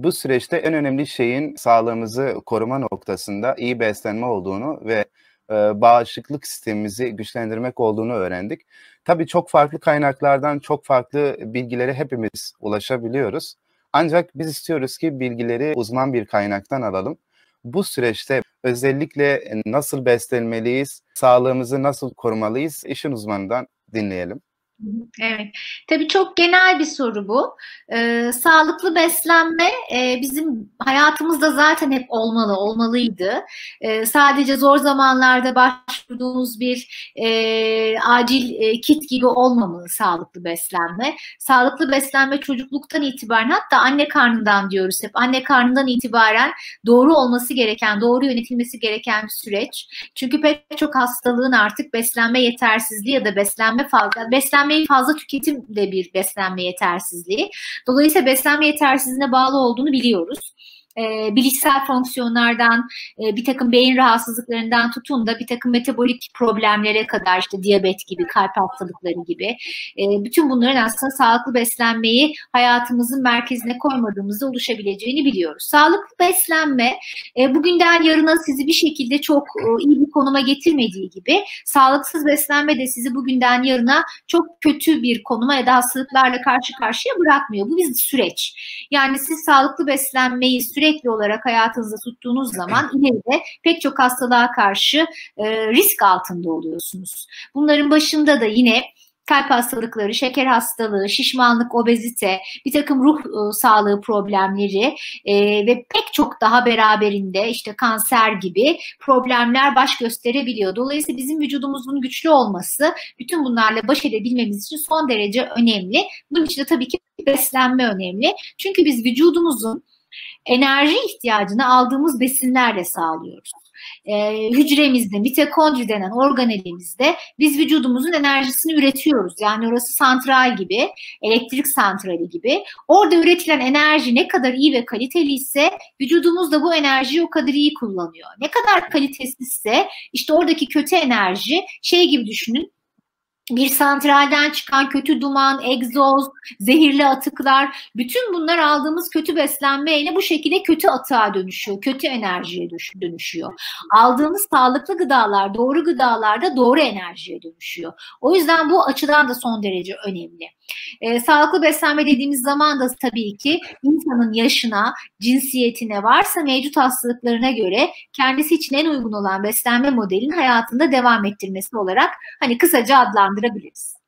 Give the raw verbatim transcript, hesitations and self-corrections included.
bu süreçte en önemli şeyin sağlığımızı koruma noktasında iyi beslenme olduğunu ve e, bağışıklık sistemimizi güçlendirmek olduğunu öğrendik. Tabii çok farklı kaynaklardan çok farklı bilgilere hepimiz ulaşabiliyoruz. Ancak biz istiyoruz ki bilgileri uzman bir kaynaktan alalım. Bu süreçte özellikle nasıl beslenmeliyiz, sağlığımızı nasıl korumalıyız, işin uzmanından dinleyelim. Evet, tabii çok genel bir soru bu. Ee, sağlıklı beslenme e, bizim hayatımızda zaten hep olmalı, olmalıydı. Ee, sadece zor zamanlarda başvurduğumuz bir e, acil e, kit gibi olmamalı sağlıklı beslenme. Sağlıklı beslenme çocukluktan itibaren, hatta anne karnından diyoruz hep, anne karnından itibaren doğru olması gereken, doğru yönetilmesi gereken bir süreç. Çünkü pek çok hastalığın artık beslenme yetersizliği ya da beslenme fazla, beslenme Beslenmeyi fazla tüketim de bir beslenme yetersizliği. Dolayısıyla beslenme yetersizliğine bağlı olduğunu biliyoruz. E, bilişsel fonksiyonlardan, e, bir takım beyin rahatsızlıklarından tutun da bir takım metabolik problemlere kadar, işte diyabet gibi, kalp hastalıkları gibi, e, bütün bunların aslında sağlıklı beslenmeyi hayatımızın merkezine koymadığımızda oluşabileceğini biliyoruz. Sağlıklı beslenme e, bugünden yarına sizi bir şekilde çok e, iyi bir konuma getirmediği gibi, sağlıksız beslenme de sizi bugünden yarına çok kötü bir konuma ya da hastalıklarla karşı karşıya bırakmıyor. Bu bir süreç. Yani siz sağlıklı beslenmeyi sürekli sürekli olarak hayatınızda tuttuğunuz zaman ileride pek çok hastalığa karşı e, risk altında oluyorsunuz. Bunların başında da yine kalp hastalıkları, şeker hastalığı, şişmanlık, obezite, bir takım ruh e, sağlığı problemleri e, ve pek çok daha beraberinde işte kanser gibi problemler baş gösterebiliyor. Dolayısıyla bizim vücudumuzun güçlü olması bütün bunlarla baş edebilmemiz için son derece önemli. Bunun için de tabii ki beslenme önemli. Çünkü biz vücudumuzun enerji ihtiyacını aldığımız besinlerle sağlıyoruz. Ee, hücremizde, mitokondri denen organelimizde biz vücudumuzun enerjisini üretiyoruz. Yani orası santral gibi, elektrik santrali gibi. Orada üretilen enerji ne kadar iyi ve kaliteli ise vücudumuz da bu enerjiyi o kadar iyi kullanıyor. Ne kadar kalitesizse işte oradaki kötü enerji, şey gibi düşünün, bir santralden çıkan kötü duman, egzoz, zehirli atıklar, bütün bunlar aldığımız kötü beslenmeyle bu şekilde kötü atığa dönüşüyor, kötü enerjiye dönüşüyor. Aldığımız sağlıklı gıdalar, doğru gıdalarda doğru enerjiye dönüşüyor. O yüzden bu açıdan da son derece önemli. E, sağlıklı beslenme dediğimiz zaman da tabii ki insanın yaşına, cinsiyetine, varsa mevcut hastalıklarına göre kendisi için en uygun olan beslenme modelinin hayatında devam ettirmesi olarak hani kısaca adlandırabiliriz.